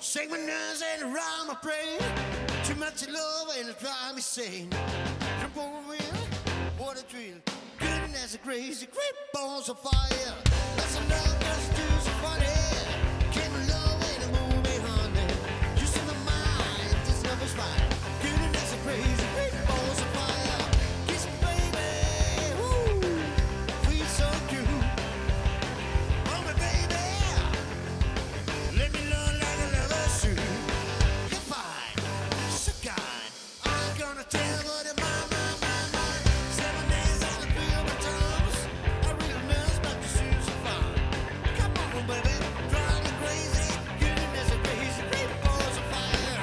Shake my nerves and around my brain. Too much love and it drives me sane. Jump over real, what a thrill. Goodness and crazy, great balls of fire. That's a love that's too so funny. Came in love and it moved me, honey. You see my mind, this love is fine. Goodness and crazy, great balls of fire. Kiss me, baby, woo, feel so cute. Oh, my baby, let me love like a lover should. You're fine, so kind. I'm gonna tell what it my. 7 days on the wheel of times. I really mess, but the shoes are fine. Come on, baby, drive me crazy. Goodness and crazy, great balls of fire.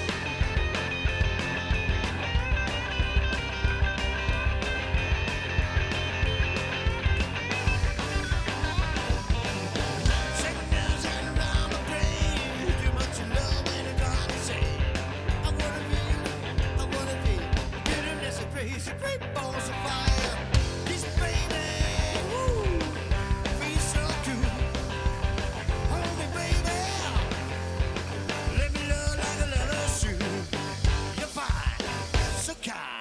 Shake my nerves and around my brain. Too much love and it drives me insane. I wanna be goodness and crazy, great balls of fire. This baby, woo, feels so good. Hold me, baby, let me love like a lover should. You're fine, so kind.